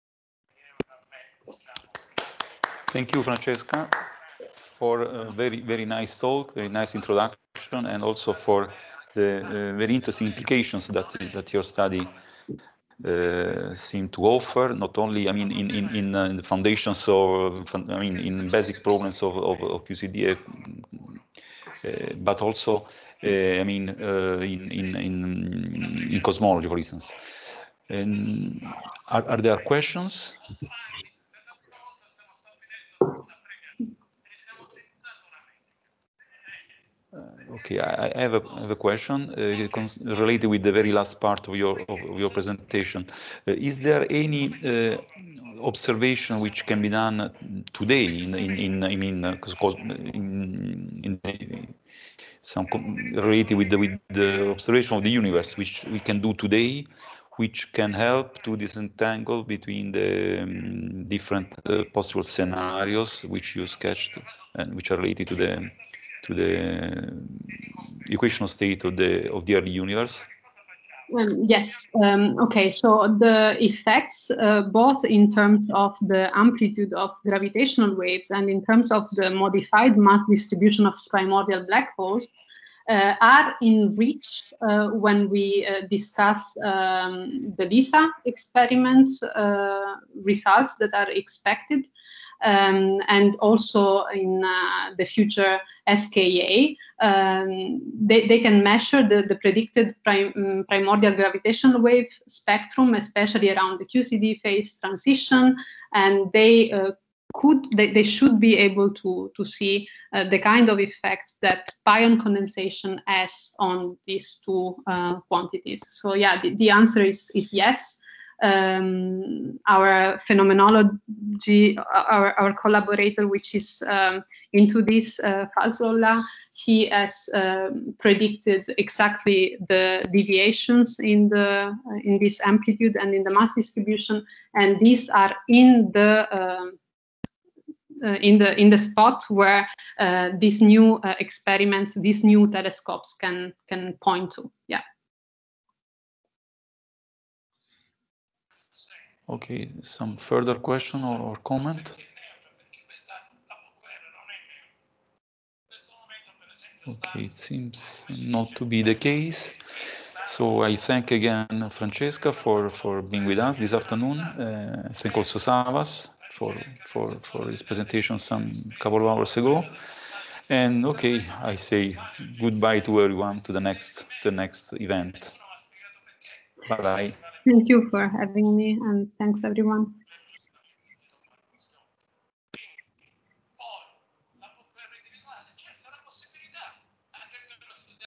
Thank you, Francesca, for a very, very nice talk, very nice introduction, and also for the uh, very interesting implications that, that your study Uh, seem to offer, not only, I mean, in in in, uh, in the foundations or, I mean, in basic problems of of, of Q C D, uh, but also, uh, I mean, uh, in in in in cosmology, for instance. And are are there questions? Uh, okay, I, I, have a, I have a question uh, related with the very last part of your of, of your presentation. Uh, is there any uh, observation which can be done today in in, in I mean uh, in, in the, some related with the with the observation of the universe, which we can do today, which can help to disentangle between the um, different uh, possible scenarios which you sketched and which are related to the to the equational state of the of the early universe? Um, yes. Um, okay. So the effects, uh, both in terms of the amplitude of gravitational waves and in terms of the modified mass distribution of primordial black holes, uh, are enriched uh, when we uh, discuss um, the LISA experiment uh, results that are expected. Um, and also in uh, the future S K A, um, they, they can measure the, the predicted prim primordial gravitational wave spectrum, especially around the Q C D phase transition, and they uh, could, they, they should be able to, to see uh, the kind of effects that pion condensation has on these two uh, quantities. So yeah, the, the answer is, is yes. Um, our phenomenology, our, our collaborator, which is um, into this, uh, Fazlollah, he has um, predicted exactly the deviations in the uh, in this amplitude and in the mass distribution, and these are in the um, uh, in the in the spot where uh, these new uh, experiments, these new telescopes can can point to. Yeah. Okay, some further question or, or comment? Okay, it seems not to be the case. So I thank again Francesca for, for being with us this afternoon. Uh, I thank also Savas for, for, for his presentation some couple of hours ago. And okay, I say goodbye to everyone to the next, the next event. Bye-bye. Thank you for having me, and thanks everyone.